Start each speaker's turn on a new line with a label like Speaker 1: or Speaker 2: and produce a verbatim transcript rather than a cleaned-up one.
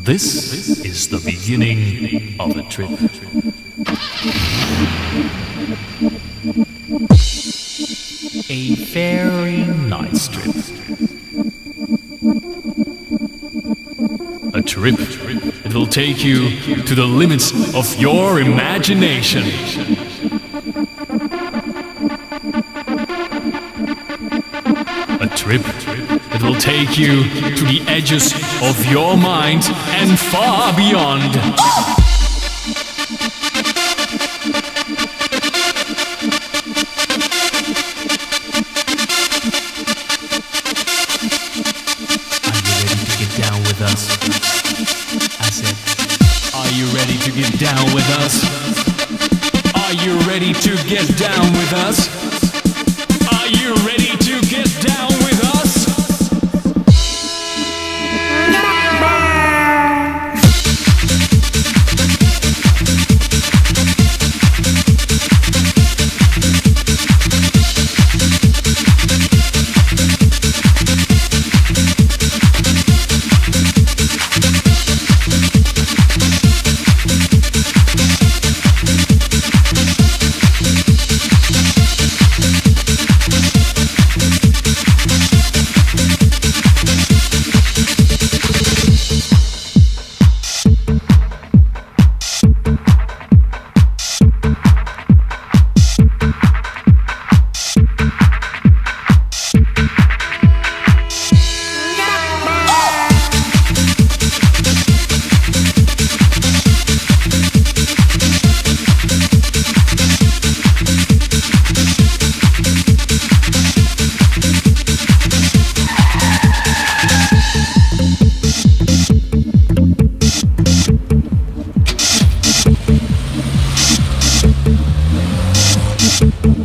Speaker 1: This is the beginning of a trip. A very nice trip. A trip that will take you to the limits of your imagination. A trip that will take you to the edges of your mind and far beyond. Are you ready to get down with us? I said, are you ready to get down with us? Are you ready to get down with us?
Speaker 2: We'll be right back.